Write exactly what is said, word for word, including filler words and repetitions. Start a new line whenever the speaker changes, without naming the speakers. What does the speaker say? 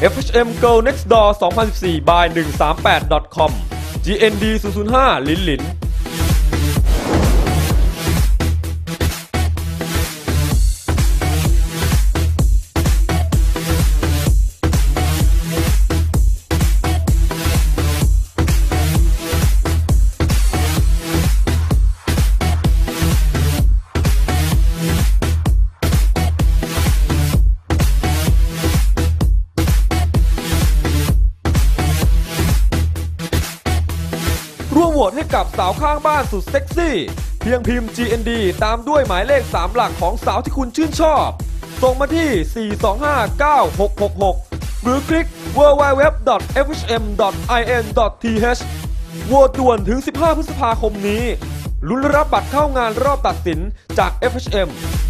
เอฟ เอช เอ็ม Girl Next Door สองพันสิบสี่ by หนึ่งสามแปด ดอท คอม จี เอ็น ดี ศูนย์ ศูนย์ ห้า หลินหลินร่วมโหวตให้กับสาวข้างบ้านสุดเซ็กซี่เพียงพิมพ์ จี เอ็น ดี ตามด้วยหมายเลขสามหลักของสาวที่คุณชื่นชอบส่งมาที่ สี่ สอง ห้า เก้า หก หก หก หรือคลิก ดับเบิลยู ดับเบิลยู ดับเบิลยู ดอท เอฟ เอช เอ็ม ดอท ไอ เอ็น ดอท ที เอช โหวตด่วนถึงสิบห้าพฤษภาคมนี้ลุ้นรับบัตรเข้างานรอบตัดสินจาก เอฟ เอช เอ็ม